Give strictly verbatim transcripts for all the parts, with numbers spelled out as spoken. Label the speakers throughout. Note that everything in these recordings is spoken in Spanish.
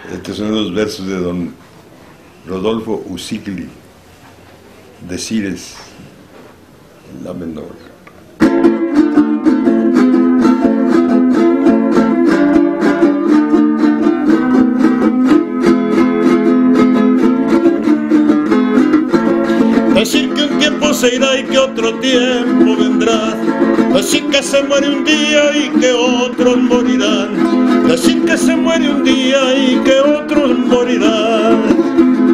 Speaker 1: Estos son los versos de don Rodolfo Usigli, de Cires, en la menor.
Speaker 2: Decir que un tiempo se irá y que otro tiempo vendrá, decir que se muere un día y que otros morirán, decir que se muere un día y que otros morirán.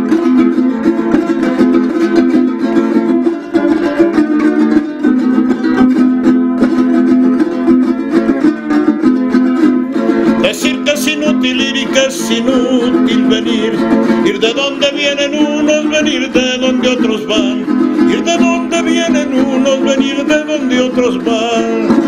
Speaker 2: Decir que es inútil ir y que es inútil venir, ir de donde vienen unos, venir de donde otros van, ir de donde vienen unos, venir de donde otros van.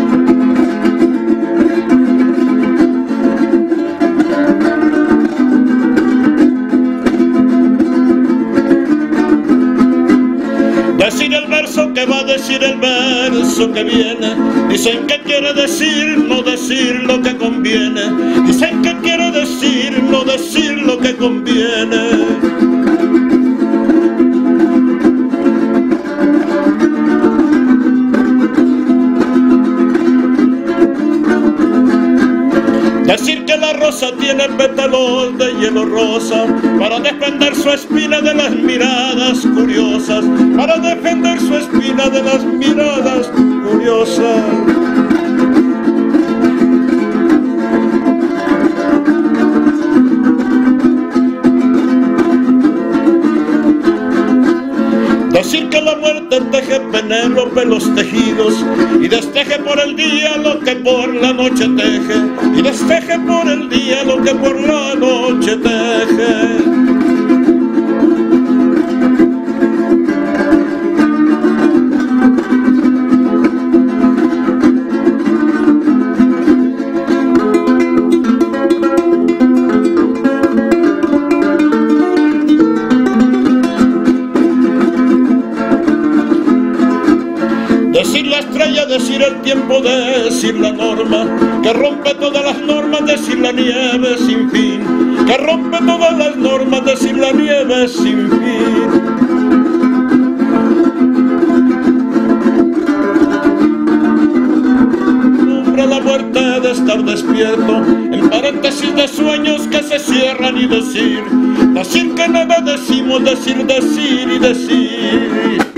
Speaker 2: Decir el verso que va, decir el verso que viene, dicen que quiere decir, no decir lo que conviene, dicen que quiere decir, no decir lo que conviene. Decir que la rosa tiene pétalos de hielo rosa, para defender su espina de las miradas curiosas, para defender su espina de las miradas curiosas. Decir que la muerte teje Penélope los tejidos y desteje por el día lo que por la noche teje, y desteje por el día lo que por la noche teje. Decir la estrella, decir el tiempo, decir la norma, que rompe todas las normas, decir la nieve sin fin, que rompe todas las normas, decir la nieve sin fin. Nombra la muerte de estar despierto, en paréntesis de sueños que se cierran y decir, decir que nada decimos, decir, decir y decir.